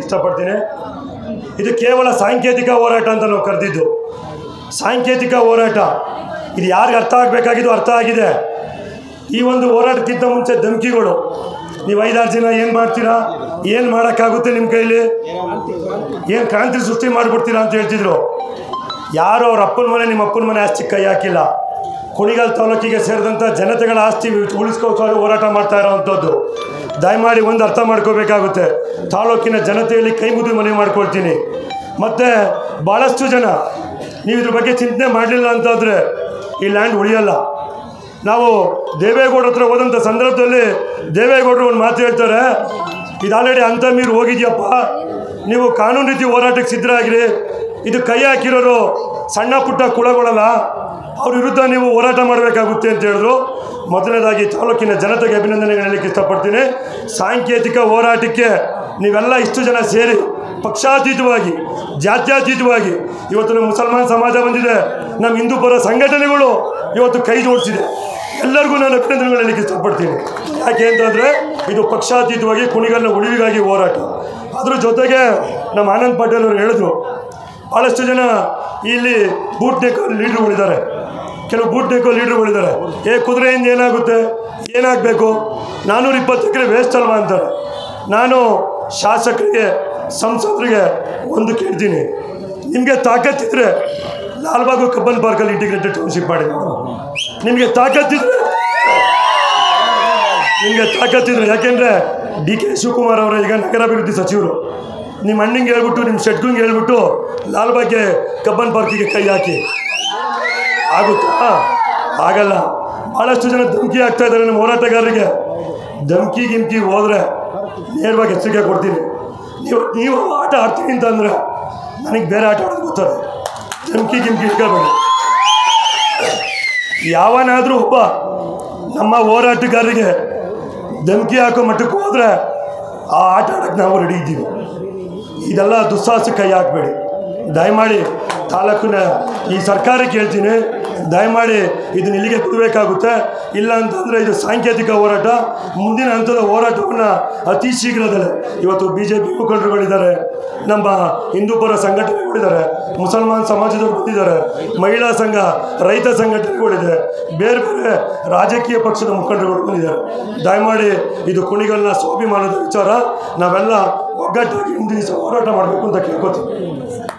ಇಷ್ಟಪಡ್ತೀನಿ. ಇದು ಕೇವಲ ಸಾಂಕೇತಿಕ ಹೋರಾಟ ಅಂತ ನಾವು ಕರೆದಿದ್ದು. ಸಾಂಕೇತಿಕ ಹೋರಾಟ ಇದು ಯಾರಿಗೆ ಅರ್ಥ ಆಗಬೇಕಾಗಿದ್ದು ಅರ್ಥ ಆಗಿದೆ. ಈ ಒಂದು ಹೋರಾಟಕ್ಕಿಂತ ಮುಂಚೆ ಧಮಕಿಗಳು, ನೀವು 5-6 ಜನ ಏನು ಮಾಡ್ತೀರಾ, ಏನು ಮಾಡೋಕ್ಕಾಗುತ್ತೆ ನಿಮ್ಮ ಕೈಲಿ, ಏನು ಕ್ರಾಂತಿ ಸೃಷ್ಟಿ ಮಾಡಿಬಿಡ್ತೀರಾ ಅಂತ ಹೇಳ್ತಿದ್ರು. ಯಾರೋ ಅವ್ರ ಅಪ್ಪನ ಮನೆ ನಿಮ್ಮ ಅಪ್ಪನ ಮನೆ ಆಸ್ತಿ ಕೈ ಹಾಕಿಲ್ಲ. ಕುಣಿಗಲ್ ತಾಲೂಕಿಗೆ ಸೇರಿದಂಥ ಜನತೆಗಳ ಆಸ್ತಿ ಉಳಿಸ್ಕೋಸ್ಕರ ಹೋರಾಟ ಮಾಡ್ತಾ ಇರೋವಂಥದ್ದು. ದಯಮಾಡಿ ಒಂದು ಅರ್ಥ ಮಾಡ್ಕೋಬೇಕಾಗುತ್ತೆ. ತಾಲೂಕಿನ ಜನತೆಯಲ್ಲಿ ಕೈ ಮುಗಿದು ಮನವಿ ಮಾಡ್ಕೊಳ್ತೀನಿ. ಮತ್ತು ಭಾಳಷ್ಟು ಜನ ನೀವು ಇದ್ರ ಬಗ್ಗೆ ಚಿಂತನೆ ಮಾಡಲಿಲ್ಲ ಅಂತಂದರೆ ಈ ಲ್ಯಾಂಡ್ ಉಳಿಯಲ್ಲ. ನಾವು ದೇವೇಗೌಡರ ಹತ್ರ ಹೋದಂಥ ಸಂದರ್ಭದಲ್ಲಿ ದೇವೇಗೌಡರು ಒಂದು ಮಾತು ಹೇಳ್ತಾರೆ, ಇದು ಆಲ್ರೆಡಿ ಅಂತ ಮೀರಿ ಹೋಗಿದ್ಯಪ್ಪ, ನೀವು ಕಾನೂನು ರೀತಿ ಹೋರಾಟಕ್ಕೆ ಸಿದ್ಧರಾಗಿರಿ. ಇದು ಕೈ ಹಾಕಿರೋರು ಸಣ್ಣ ಪುಟ್ಟ ಕುಳಗಳಲ್ಲ, ಅವ್ರ ವಿರುದ್ಧ ನೀವು ಹೋರಾಟ ಮಾಡಬೇಕಾಗುತ್ತೆ ಅಂತ ಹೇಳಿದ್ರು. ಮೊದಲನೇದಾಗಿ ತಾಲೂಕಿನ ಜನತೆಗೆ ಅಭಿನಂದನೆಗಳು ಹೇಳಲಿಕ್ಕೆ ಇಷ್ಟಪಡ್ತೀನಿ. ಸಾಂಕೇತಿಕ ಹೋರಾಟಕ್ಕೆ ನೀವೆಲ್ಲ ಇಷ್ಟು ಜನ ಸೇರಿ ಪಕ್ಷಾತೀತವಾಗಿ ಜಾತ್ಯತೀತವಾಗಿ ಇವತ್ತು ನಮ್ಮ ಮುಸಲ್ಮಾನ್ ಸಮಾಜ ಬಂದಿದೆ, ನಮ್ಮ ಹಿಂದೂ ಪರ ಸಂಘಟನೆಗಳು ಇವತ್ತು ಕೈ ಜೋಡಿಸಿದೆ. ಎಲ್ಲರಿಗೂ ನಾನು ಅಭಿನಂದನೆಗಳು ಹೇಳಲಿಕ್ಕೆ ಇಷ್ಟಪಡ್ತೀನಿ. ಯಾಕೆ ಅಂತಂದರೆ ಇದು ಪಕ್ಷಾತೀತವಾಗಿ ಕುಣಿಗಲ್ನ ಉಳಿವಿಗಾಗಿ ಹೋರಾಟ. ಅದ್ರ ಜೊತೆಗೆ ನಮ್ಮ ಆನಂದ್ ಪಾಟೀಲ್ ಅವರು ಹೇಳಿದ್ರು, ಭಾಳಷ್ಟು ಜನ ಇಲ್ಲಿ ಬೂಟ್ ನೆಕ್ಕೋ ಲೀಡ್ರುಗಳಿದ್ದಾರೆ, ಕೆಲವು ಬೂಟ್ ನೆಕ್ಕೋ ಲೀಡ್ರುಗಳಿದ್ದಾರೆ. ಕುದುರೆಯಿಂದ ಏನಾಗುತ್ತೆ, ಏನಾಗಬೇಕು, 420 ಎಕರೆ ವೇಸ್ಟ್ ಅಲ್ವಾ ಅಂತಾರೆ. ನಾನು ಶಾಸಕರಿಗೆ ಸಂಸದರಿಗೆ ಒಂದು ಕೇಳ್ತೀನಿ, ನಿಮಗೆ ತಾಕತ್ತಿದ್ರೆ ಲಾಲ್ಬಾಗು ಕಬ್ಬನ್ ಪಾರ್ಕಲ್ಲಿ ಇಂಟಿಗ್ರೇಟೆಡ್ ಟೌನ್ಶಿಪ್ ಮಾಡಿ. ನಿಮಗೆ ತಾಕತ್ತಿದ್ರೆ ಯಾಕೆಂದರೆ DK ಶಿವಕುಮಾರ್ ಅವರು ಈಗ ನಗರಾಭಿವೃದ್ಧಿ ಸಚಿವರು. ನಿಮ್ಮ ಅಣ್ಣಿಂಗೆ ಹೇಳ್ಬಿಟ್ಟು ನಿಮ್ಮ ಶೆಟ್ಗಂಗೆ ಹೇಳ್ಬಿಟ್ಟು ಲಾಲ್ಬಾಗ್ಗೆ ಕಬ್ಬನ್ ಪಾರ್ಕಿಗೆ ಕೈ ಹಾಕಿ ಆಗುತ್ತಾ? ಆಗಲ್ಲ. ಭಾಳಷ್ಟು ಜನ ಧಮಕಿ ಆಗ್ತಾ ಇದ್ದಾರೆ ನಮ್ಮ ಹೋರಾಟಗಾರರಿಗೆ. ಧಮಕಿ ಹೋದರೆ ನೇರವಾಗಿ ಎಚ್ಚರಿಕೆ ಕೊಡ್ತೀನಿ. ನೀವು ಆಟ ಆಡ್ತೀನಿ ಅಂತಂದರೆ ನನಗೆ ಬೇರೆ ಆಟ ಆಡೋದು ಗೊತ್ತದೆ. ಧಮಕಿ ಇಟ್ಕೋಬೇಡಿ. ಯಾವನಾದರೂ ಒಬ್ಬ ನಮ್ಮ ಹೋರಾಟಗಾರರಿಗೆ ಧಮಕಿ ಹಾಕೋ ಮಟ್ಟಕ್ಕೆ ಹೋದರೆ ಆ ಆಟ ಆಡೋಕ್ಕೆ ನಾವು ರೆಡಿ ಇದ್ದೀವಿ. ಇದೆಲ್ಲ ದುಸ್ಸಾಹಸ ಕೈ ಹಾಕಬೇಡಿ. ದಯಮಾಡಿ ತಾಲೂಕಿನ ಈ ಸರ್ಕಾರಕ್ಕೆ ಹೇಳ್ತೀನಿ, ದಯಮಾಡಿ ಇದನ್ನ ಇಲ್ಲಿಗೆ ಬಿಡಬೇಕಾಗುತ್ತೆ. ಇಲ್ಲ ಅಂತಂದರೆ ಇದು ಸಾಂಕೇತಿಕ ಹೋರಾಟ. ಮುಂದಿನ ಹಂತದ ಹೋರಾಟವನ್ನು ಅತಿ ಶೀಘ್ರದಲ್ಲೇ ಇವತ್ತು BJP ಮುಖಂಡರುಗಳಿದ್ದಾರೆ, ನಮ್ಮ ಹಿಂದೂ ಪರ ಸಂಘಟನೆಗಳಿದ್ದಾರೆ, ಮುಸಲ್ಮಾನ್ ಸಮಾಜದವರು ಬಂದಿದ್ದಾರೆ, ಮಹಿಳಾ ಸಂಘ, ರೈತ ಸಂಘಟನೆಗಳಿದೆ, ಬೇರೆ ಬೇರೆ ರಾಜಕೀಯ ಪಕ್ಷದ ಮುಖಂಡರುಗಳು ಬಂದಿದ್ದಾರೆ. ದಯಮಾಡಿ ಇದು ಕುಣಿಗಲ್ನ ಸ್ವಾಭಿಮಾನದ ವಿಚಾರ. ನಾವೆಲ್ಲ ಒಗ್ಗಟ್ಟಾಗಿ ಮುಂದಿನ ಹೋರಾಟ ಮಾಡಬೇಕು ಅಂತ ಕೇಳ್ಕೊತೀವಿ.